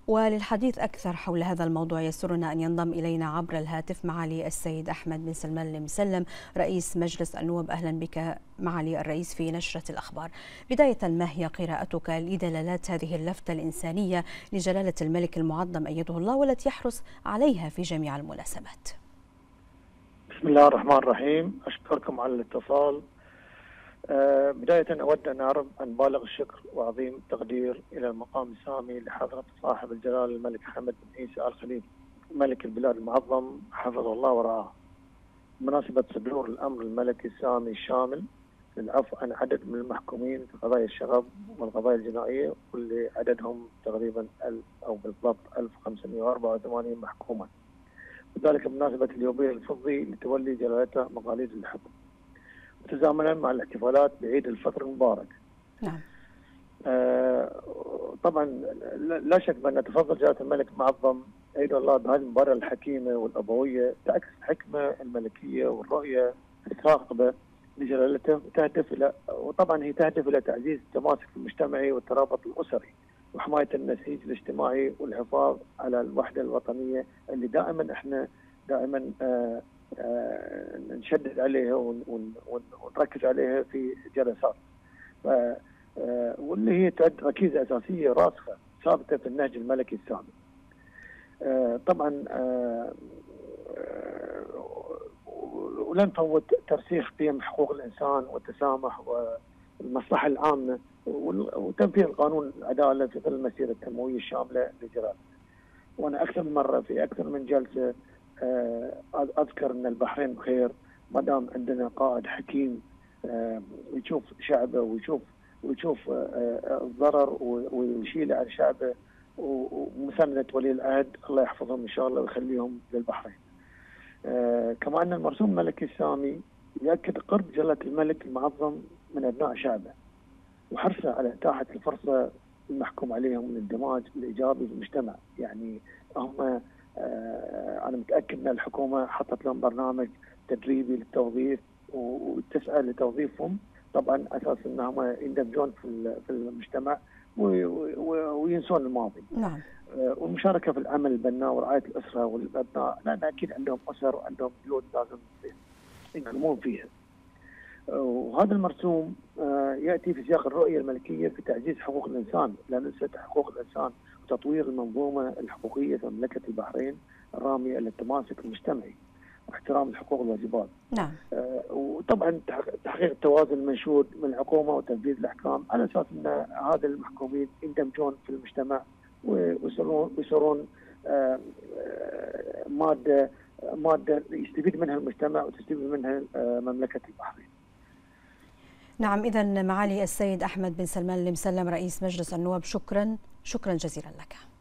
وللحديث أكثر حول هذا الموضوع يسرنا أن ينضم إلينا عبر الهاتف معالي السيد أحمد بن سلمان المسلم رئيس مجلس النواب. أهلا بك معالي الرئيس في نشرة الأخبار. بداية، ما هي قراءتك لدلالات هذه اللفتة الإنسانية لجلالة الملك المعظم أيده الله والتي يحرص عليها في جميع المناسبات؟ بسم الله الرحمن الرحيم. أشكركم على الاتصال. بداية أود أن بالغ الشكر وعظيم التقدير إلى المقام السامي لحضرة صاحب الجلالة الملك حمد بن عيسى آل خليفة ملك البلاد المعظم حفظه الله ورعاه، بمناسبة صدور الأمر الملكي السامي الشامل للعفو عن عدد من المحكومين في قضايا الشغب والقضايا الجنائية، واللي عددهم تقريبا أو بالضبط 1584 محكوما، وذلك بمناسبة اليوبيل الفضي لتولي جلالته مقاليد الحكم، وتزامنا مع الاحتفالات بعيد الفطر المبارك. نعم. طبعا لا شك بأن تفضل جلالة الملك معظم أيده الله بهذه المبادرة الحكيمة والأبوية تعكس الحكمة الملكية والرؤية الثاقبة لجلالته، وطبعا هي تهدف إلى تعزيز التماسك المجتمعي والترابط الأسري وحماية النسيج الاجتماعي والحفاظ على الوحدة الوطنية اللي دائما نشدد عليها ونركز عليها في جلسات، واللي هي تعد ركيزة أساسية راسخة ثابتة في النهج الملكي السامي. طبعا ولن نفوت ترسيخ قيم حقوق الإنسان والتسامح والمصلحة العامة وتنفيذ قانون العدالة في ظل المسيرة التنموية الشاملة لجلالته. وأنا أكثر من مرة في أكثر من جلسة أذكر أن البحرين بخير ما دام عندنا قائد حكيم يشوف شعبه ويشوف الضرر ويشيل عن شعبه، ومساندة ولي العهد الله يحفظهم إن شاء الله ويخليهم للبحرين. كما أن المرسوم الملكي السامي يؤكد قرب جلالة الملك المعظم من أبناء شعبه وحرصه على إتاحة الفرصة المحكوم عليهم للاندماج الإيجابي في المجتمع. يعني هم أنا متأكد أن الحكومة حطت لهم برنامج تدريبي للتوظيف وتسعى لتوظيفهم طبعا أساس أنهم يندمجون في المجتمع وينسون الماضي. نعم. والمشاركة في العمل البناء ورعاية الأسرة والأبناء، لأن أكيد عندهم أسر وعندهم بيوت لازم ينقلون فيها. وهذا المرسوم يأتي في سياق الرؤية الملكية في تعزيز حقوق الإنسان، لا ننسى حقوق الإنسان وتطوير المنظومة الحقوقية في مملكة البحرين الرامية للتماسك المجتمعي واحترام الحقوق والواجبات. نعم. وطبعا تحقيق التوازن المنشود من الحكومة وتنفيذ الأحكام على أساس أن هذا المحكومين يندمجون في المجتمع ويصيرون مادة يستفيد منها المجتمع وتستفيد منها مملكة البحرين. نعم، إذن معالي السيد أحمد بن سلمان المسلم رئيس مجلس النواب، شكرا جزيلا لك.